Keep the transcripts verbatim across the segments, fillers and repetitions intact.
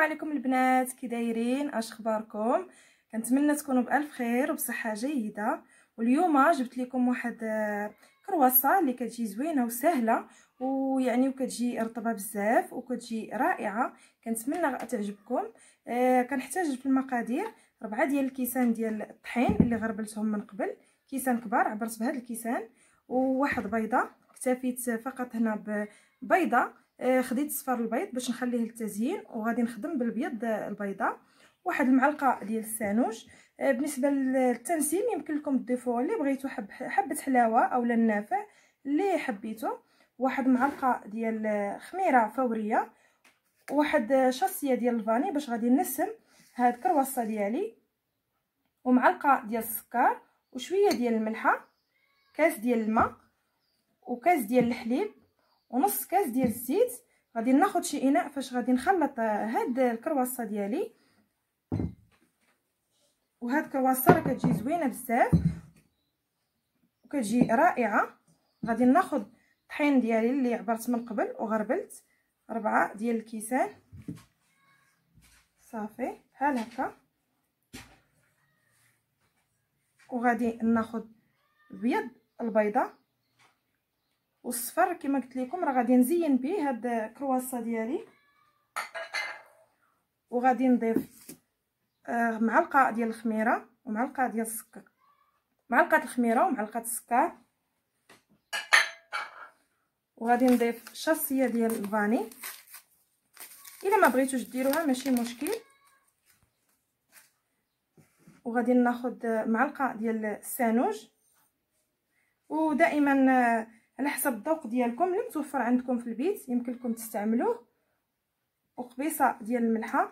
عليكم البنات، كي دايرين؟ اش اخباركم؟ كنتمنى تكونوا بالف خير وبصحه جيده. واليوم جبت لكم واحد كرواسه اللي كتجي زوينه وسهله ويعني وكتجي رطبه بزاف وكتجي رائعه. كنتمنى تعجبكم. آه كنحتاج في المقادير ربعه ديال الكيسان ديال الطحين اللي غربلتهم من قبل، كيسان كبار عبرت بهذا الكيسان، وواحد بيضه. اكتفيت فقط هنا ببيضه، خديت صفار البيض باش نخليه للتزيين، وغادي نخدم بالبيض البيضه. واحد المعلقه ديال السانوج. بالنسبه للتنسيم يمكن لكم تضيفوا اللي بغيتو، حب حبه حلاوه او النافع اللي حبيتو. واحد معلقه ديال خميره فوريه، واحد شاصيه ديال الفاني باش غادي نسم هاد الكرواسه ديالي، ومعلقه ديال السكر وشويه ديال الملحه، كاس ديال الماء وكاس ديال الحليب ونص كاس ديال الزيت. غادي ناخذ شي اناء فاش غادي نخلط هاد الكرواسه ديالي. وهاد الكرواسه راه كتجي زوينه بزاف وكتجي رائعه. غادي ناخذ الطحين ديالي اللي عبرت من قبل وغربلت ربعه ديال الكيسان صافي بحال هكا، وغادي ناخذ بيض البيضه والصفر كما قلت لكم، راه غادي نزين به هاد الكرواسه ديالي. وغادي نضيف آه معلقه ديال الخميره ومعلقه ديال السكر، معلقه الخميره ومعلقه السكر، وغادي نضيف شاصيه ديال الفاني. الا ما بغيتوش ديروها ماشي مشكل. وغادي ناخذ معلقه ديال السانوج، ودائما على حسب الذوق ديالكم اللي متوفر عندكم في البيت يمكن لكم تستعملوه، وقبيصه ديال الملحه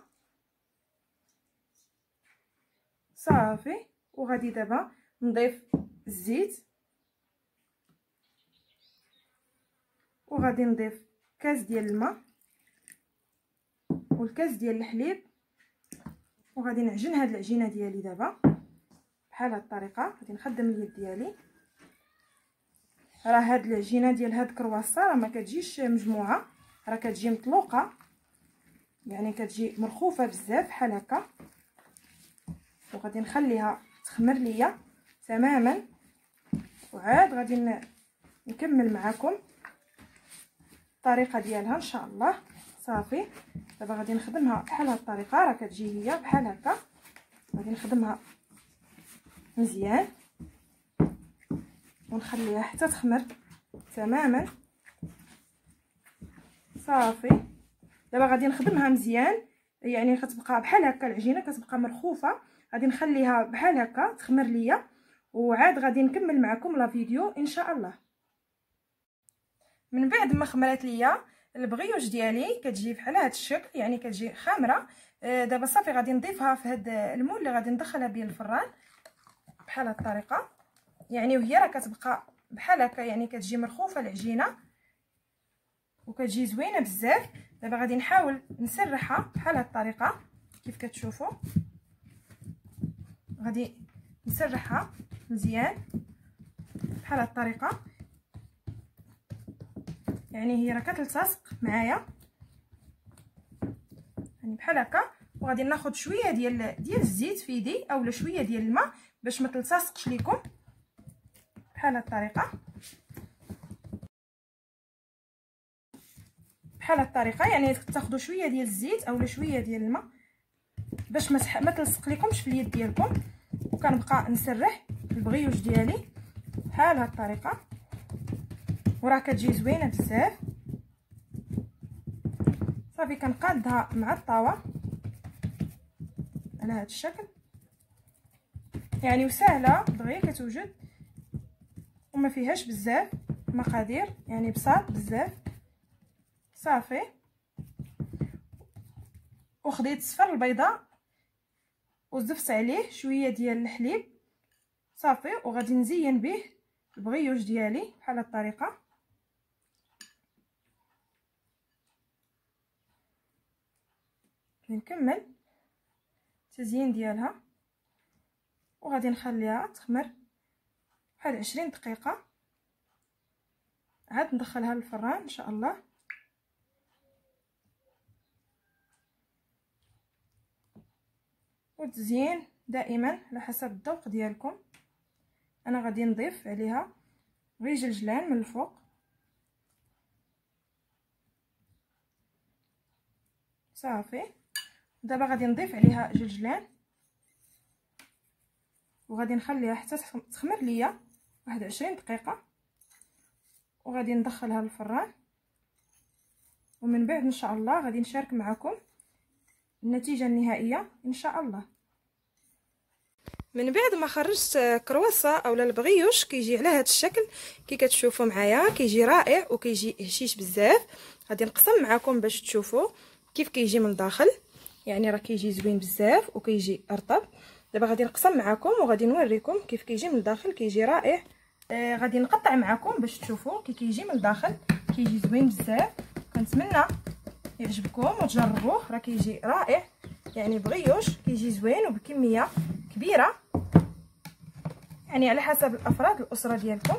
صافي. وغادي دابا نضيف الزيت، وغادي نضيف كاس ديال الماء والكاس ديال الحليب، وغادي نعجن هاد العجينه ديالي دابا بحال هاد الطريقه. غادي نخدم اليد ديالي. راه هاد العجينه ديال هاد الكرواسه راه ما كتجيش مجموعه، راه كتجي مطلوقه، يعني كتجي مرخوفه بزاف بحال هكا. وغادي نخليها تخمر ليا تماما، وعاد غادي نكمل معكم الطريقه ديالها ان شاء الله. صافي دابا غادي نخدمها بحال هاد الطريقه، راه كتجي هي بحال هكا. غادي نخدمها مزيان ونخليها حتى تخمر تماما صافي. دابا غادي نخدمها مزيان، يعني كتبقى بحال هكا العجينه كتبقى مرخوفه. غادي نخليها بحال هكا تخمر ليا، وعاد غادي نكمل معكم لا فيديو ان شاء الله. من بعد ما خمرات ليا البغيوش ديالي كتجي بحال هذا الشكل، يعني كتجي خامره. دابا صافي غادي نضيفها في هذا المول اللي غادي ندخلها به الفران بحال هذه الطريقه، يعني وهي راه كتبقى بحال هكا، يعني كتجي مرخوفه العجينه وكتجي زوينه بزاف. دابا غادي نحاول نسرحها بحال هذه الطريقه كيف كتشوفوا. غادي نسرحها مزيان بحال هذه الطريقه، يعني هي راه كتلتصق معايا يعني بحال هكا. وغادي ناخذ شويه ديال ديال الزيت في يدي اولا شويه ديال الماء باش ما تلتصقش لكم بحال هذه الطريقه. بحال هذه الطريقه يعني تاخذوا شويه ديال الزيت اولا شويه ديال الماء باش ما ما تلصق لكمش في اليد ديالكم. وكنبقى نسرح البغيوش ديالي بحال هذه الطريقه، وراه كتجي زوينه بزاف. صافي كنقادها مع الطاوه على هذا الشكل، يعني وسهله دغيا كتوجد وما فيهاش بزاف مقادير، يعني بساط بزاف صافي. وخديت صفر البيضه وزفت عليه شويه ديال الحليب صافي، وغادي نزين به البغيوش ديالي بحال هذه الطريقه. نكمل التزيين ديالها وغادي نخليها تخمر بحال عشرين دقيقه، عاد ندخلها للفران ان شاء الله. والتزيين دائما على حسب الذوق ديالكم. انا غادي نضيف عليها غير جلجلان من الفوق، صافي. دابا غادي نضيف عليها جلجلان وغادي نخليها حتى تخمر ليا واحد وعشرين دقيقه، وغادي ندخلها للفران، ومن بعد ان شاء الله غادي نشارك معكم النتيجه النهائيه ان شاء الله. من بعد ما خرجت كرواسا اولا البغيوش كيجي على هذا الشكل كي كتشوفوا معايا، كيجي رائع وكيجي هشيش بزاف. غادي نقسم معكم باش تشوفوا كيف كيجي من الداخل، يعني راه كيجي زوين بزاف وكيجي رطب. دابا غادي نقسم معكم وغادي نوريكم كيف كيجي من الداخل، كيجي رائع. آه غادي نقطع معكم باش تشوفوا كي كيجي من الداخل، كيجي زوين بزاف. كنتمنى يعجبكم وتجربوه، راه كيجي رائع، يعني بغيوش كيجي زوين وبكميه كبيره، يعني على حسب الافراد الاسره ديالكم.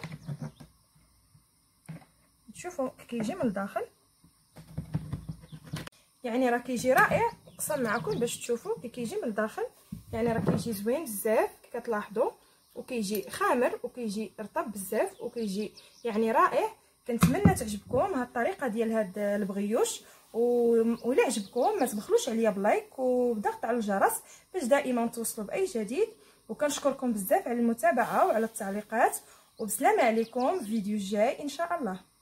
تشوفوا كيجي من الداخل، يعني راه كيجي رائع. نقسم معكم باش تشوفوا كي كيجي من الداخل، يعني راه كيجي زوين بزاف كي كتلاحظوا، وكيجي خامر وكيجي رطب بزاف وكيجي يعني رائع. كنتمنى تعجبكم هاد الطريقه ديال هاد البغيوش، وإلا عجبكم ما تبخلوش عليا بلايك وبضغط على الجرس باش دائما توصلوا باي جديد. وكنشكركم بزاف على المتابعه وعلى التعليقات، وبسلامه عليكم. فيديو جاي ان شاء الله.